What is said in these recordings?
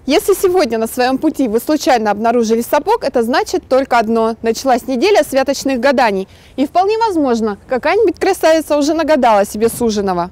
Если сегодня на своем пути вы случайно обнаружили сапог, это значит только одно – началась неделя святочных гаданий. И вполне возможно, какая-нибудь красавица уже нагадала себе суженого.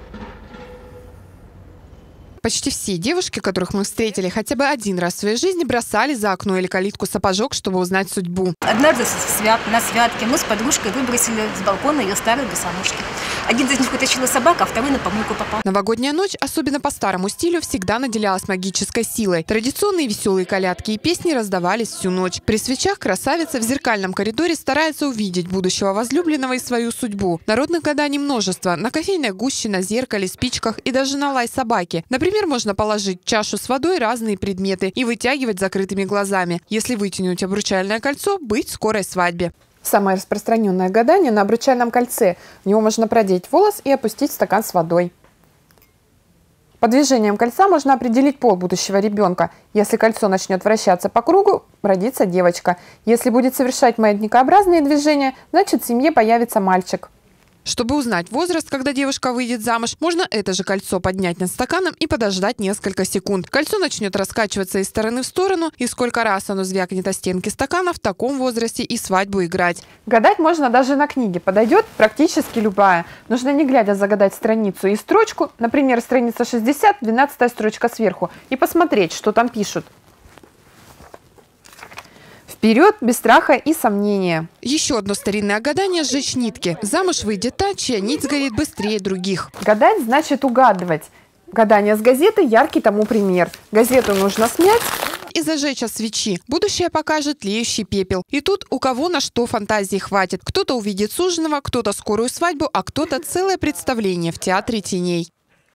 Почти все девушки, которых мы встретили хотя бы один раз в своей жизни, бросали за окно или калитку сапожок, чтобы узнать судьбу. Однажды на святке мы с подружкой выбросили с балкона ее старые босоножки. Один из них утащила собака, а второй на помойку попал. Новогодняя ночь, особенно по старому стилю, всегда наделялась магической силой. Традиционные веселые колядки и песни раздавались всю ночь. При свечах красавица в зеркальном коридоре старается увидеть будущего возлюбленного и свою судьбу. Народных гаданий множество. На кофейной гуще, на зеркале, спичках и даже на лай собаки. Например, можно положить в чашу с водой разные предметы и вытягивать закрытыми глазами. Если вытянуть обручальное кольцо, быть в скорой свадьбе. Самое распространенное гадание на обручальном кольце. В него можно продеть волос и опустить стакан с водой. По движениям кольца можно определить пол будущего ребенка. Если кольцо начнет вращаться по кругу, родится девочка. Если будет совершать маятникообразные движения, значит в семье появится мальчик. Чтобы узнать возраст, когда девушка выйдет замуж, можно это же кольцо поднять над стаканом и подождать несколько секунд. Кольцо начнет раскачиваться из стороны в сторону, и сколько раз оно звякнет о стенки стакана, в таком возрасте и свадьбу играть. Гадать можно даже на книге. Подойдет практически любая. Нужно не глядя загадать страницу и строчку, например, страница 60, 12-я строчка сверху, и посмотреть, что там пишут. Вперед, без страха и сомнения. Еще одно старинное гадание – сжечь нитки. Замуж выйдет та, чья нить сгорит быстрее других. Гадать значит угадывать. Гадание с газеты – яркий тому пример. Газету нужно смять и зажечь от свечи. Будущее покажет тлеющий пепел. И тут у кого на что фантазии хватит. Кто-то увидит суженого, кто-то скорую свадьбу, а кто-то целое представление в театре теней.